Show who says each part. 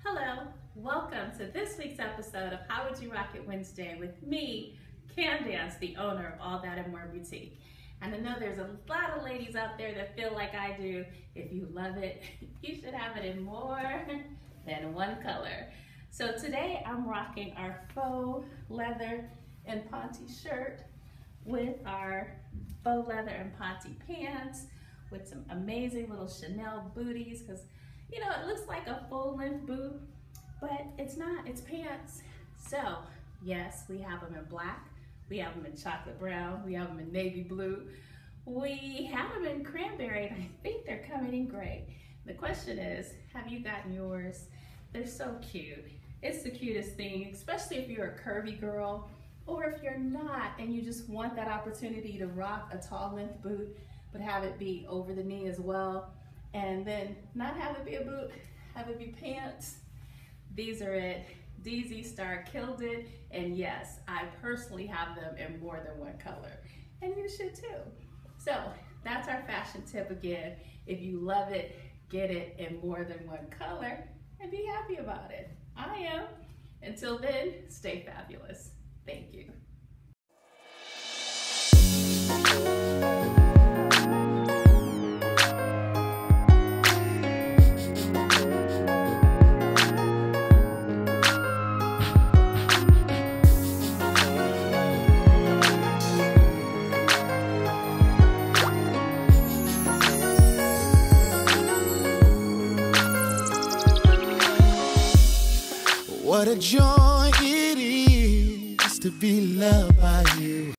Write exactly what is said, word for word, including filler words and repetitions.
Speaker 1: Hello, welcome to this week's episode of How Would You Rock It Wednesday with me, Candace, the owner of All That and More Boutique. And I know there's a lot of ladies out there that feel like I do. If you love it, you should have it in more than one color. So today I'm rocking our faux leather and ponte shirt with our faux leather and ponte pants with some amazing little Chanel booties, because you know, it looks like a full-length boot, but it's not, it's pants. So, yes, we have them in black, we have them in chocolate brown, we have them in navy blue, we have them in cranberry, and I think they're coming in gray. The question is, have you gotten yours? They're so cute. It's the cutest thing, especially if you're a curvy girl, or if you're not, and you just want that opportunity to rock a tall-length boot, but have it be over the knee as well. And then not have it be a boot, have it be pants. These are it. D Z Star killed it. And yes, I personally have them in more than one color. And you should too. So that's our fashion tip again. If you love it, get it in more than one color and be happy about it. I am. Until then, stay fabulous. Thank you.
Speaker 2: What a joy it is to be loved by you.